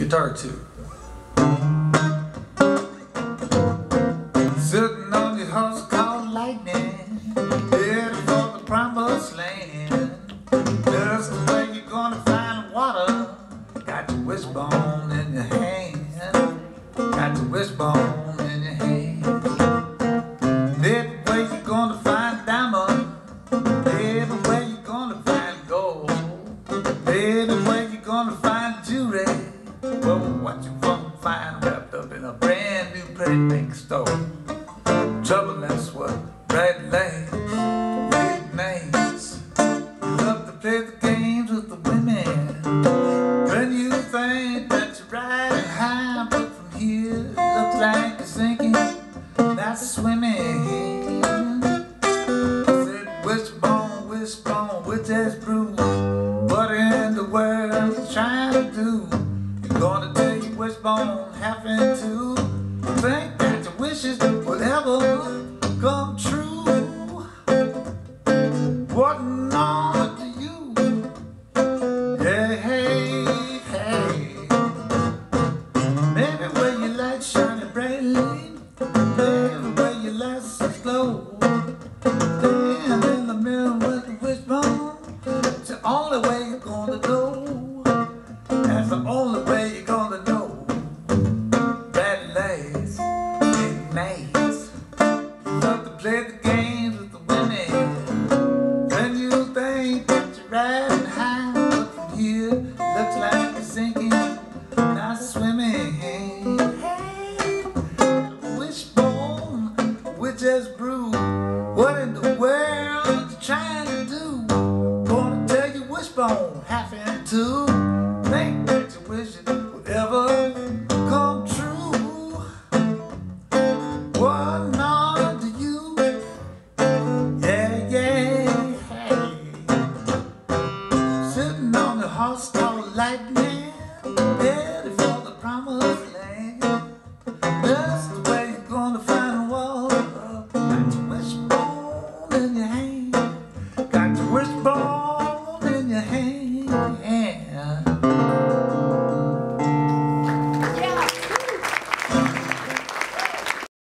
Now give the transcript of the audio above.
guitar too. Sitting on your horse called lightning, headed for the promised land. Just the way you're gonna find water. Got your wishbone in your hand. Got your wishbone in your hand. Everywhere you're gonna find diamond. Everywhere you're gonna find gold. Everywhere you're gonna find jewelry. Well, what you gonna find wrapped up in a brand new pretty pink stove? Trouble, that's what red lays, big names. You love to play the games with the women. When you think that you're riding high, but from here it looks like you're sinking, not swimming. I said, wishbone, wishbone, which has bruised. What in the world you trying to do? You're gonna tell your wishbone half in two. Think that your wishes will ever come true. What not to you? Yeah, hey, hey. Maybe where your light shining brightly, maybe where your light so slow. Stand in the middle with the wishbone. It's the only way you're gonna know. That's the only way you're gonna know. Red lace, big names. You love to play the games with the women. When you think that you're riding high, but from here looks like you're sinking, not swimming. Hey, wishbone, which has bruised. What in the world you trying to do? Gonna tell your wishbone half in two. Think that you wish it